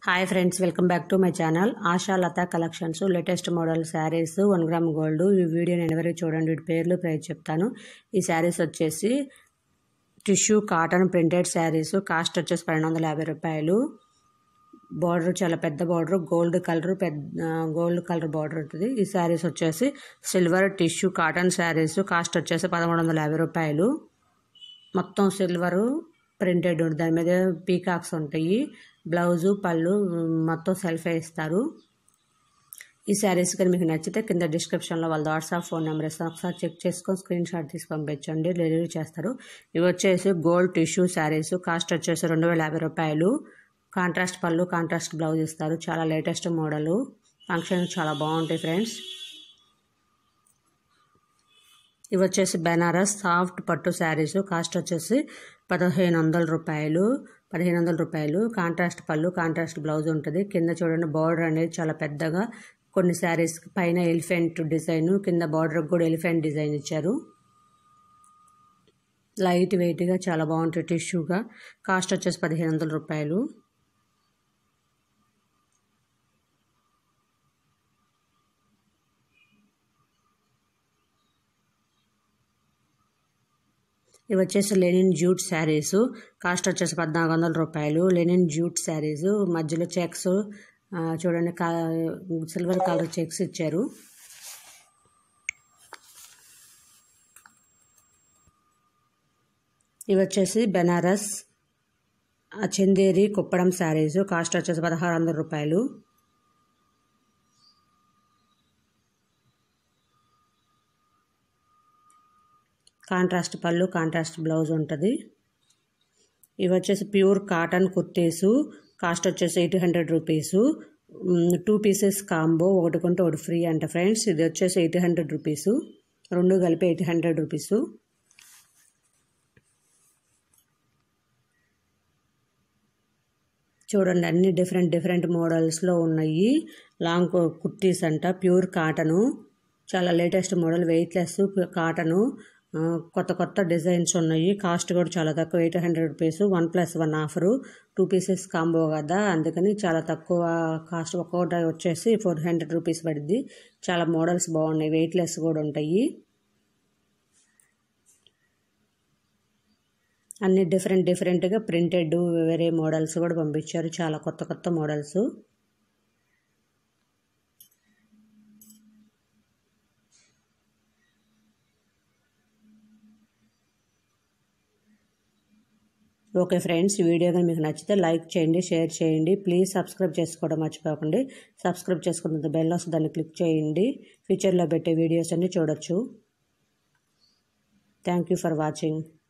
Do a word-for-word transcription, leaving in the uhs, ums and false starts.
Hi friends, welcome back to my channel. Ashalatha collections latest model sarees one gram gold. ఈ video నేను ఎవరికి చూడండి వీటి పేర్లు ప్రైస్ చెప్తాను. ఈ sarees వచ్చేసి tissue cotton printed sarees cost వచ్చేసి పన్నెండు వందల యాభై రూపాయలు. బార్డర్ చాలా పెద్ద బార్డర్ గోల్డ్ కలర్ పెద్ద గోల్డ్ కలర్ బార్డర్ ఉంటుంది. ఈ sarees వచ్చేసి silver tissue cotton sarees cost వచ్చేసి పదమూడు వందల యాభై రూపాయలు. మొత్తం సిల్వర్ ప్రింటెడ్ ఉంటుంది, దాని మీద పీకాక్స్ ఉంటాయి. బ్లౌజు పళ్ళు మొత్తం సెల్ఫ్ ఇస్తారు. ఈ శారీస్ కానీ మీకు నచ్చితే కింద డిస్క్రిప్షన్లో వాళ్ళ వాట్సాప్ ఫోన్ నెంబర్ ఇస్తాను, ఒకసారి చెక్ చేసుకొని స్క్రీన్ షాట్ తీసి పంపించండి, డెలివరీ చేస్తారు. ఇవి వచ్చేసి గోల్డ్ టిష్యూ శారీస్ కాస్ట్ వచ్చేసి రెండు వేల యాభై రూపాయలు. కాంట్రాస్ట్ పళ్ళు కాంట్రాస్ట్ బ్లౌజ్ ఇస్తారు. చాలా లేటెస్ట్ మోడలు, ఫంక్షన్ చాలా బాగుంటాయి ఫ్రెండ్స్. ఇవి వచ్చేసి బెనారస్ సాఫ్ట్ పట్టు శారీస్ కాస్ట్ వచ్చేసి పదిహేను వందల రూపాయలు పదిహేను వందల రూపాయలు కాంట్రాస్ట్ పళ్ళు కాంట్రాస్ట్ బ్లౌజ్ ఉంటుంది. కింద చూడండి బార్డర్ అనేది చాలా పెద్దగా, కొన్ని శారీస్ పైన ఎలిఫెంట్ డిజైన్, కింద బార్డర్ కూడా ఎలిఫెంట్ డిజైన్ ఇచ్చారు. లైట్ వెయిట్గా చాలా బాగుంటుంది టిష్యూగా. కాస్ట్ వచ్చేసి పదిహేను వందల రూపాయలు. ఇవి వచ్చేసి లెనిన్ జూట్ శారీస్ కాస్ట్ వచ్చేసి పద్నాలుగు వందల రూపాయలు. లెనిన్ జూట్ శారీస్ మధ్యలో చెక్స్ చూడండి, సిల్వర్ కలర్ చెక్స్ ఇచ్చారు. ఇవి వచ్చేసి బెనారస్ చందేరి కుప్పడం శారీస్ కాస్ట్ వచ్చేసి పదహారు వందల రూపాయలు. కాంట్రాస్ట్ పళ్ళు కాంట్రాస్ట్ బ్లౌజ్ ఉంటుంది. ఇవి వచ్చేసి ప్యూర్ కాటన్ కుర్తీసు కాస్ట్ వచ్చేసి eight hundred rupees. Two pieces combo, ఒకటి కొంటే ఒకటి ఫ్రీ అంట ఫ్రెండ్స్. ఇది వచ్చేసి ఎయిట్ హండ్రెడ్ రూపీసు, రెండు కలిపి ఎయిట్ హండ్రెడ్ రూపీసు. చూడండి అన్ని డిఫరెంట్ డిఫరెంట్ మోడల్స్లో ఉన్నాయి. లాంగ్ కుర్తీస్ అంట, ప్యూర్ కాటను, చాలా లేటెస్ట్ మోడల్, వెయిట్లెస్ కాటను, కొత్త కొత్త డిజైన్స్ ఉన్నాయి. కాస్ట్ కూడా చాలా తక్కువ, eight hundred rupees. One plus one offer, two pieces combo కదా, అందుకని చాలా తక్కువ కాస్ట్. ఒక్కొక్కటి వచ్చేసి ఫోర్ హండ్రెడ్ రూపీస్ పడుద్ది. చాలా మోడల్స్ బాగున్నాయి, వెయిట్లెస్ కూడా ఉంటాయి. అన్ని డిఫరెంట్ డిఫరెంట్గా ప్రింటెడ్ వేరే మోడల్స్ కూడా పంపించారు, చాలా కొత్త కొత్త మోడల్స్. ఓకే ఫ్రెండ్స్, ఈ వీడియో కానీ మీకు నచ్చితే లైక్ చేయండి, షేర్ చేయండి. ప్లీజ్ సబ్స్క్రైబ్ చేసుకోవడం మర్చిపోకండి. సబ్స్క్రైబ్ చేసుకున్న బెల్ వస్తుంది, దాన్ని క్లిక్ చేయండి. ఫ్యూచర్లో పెట్టే వీడియోస్ అన్ని చూడొచ్చు. Thank you for watching.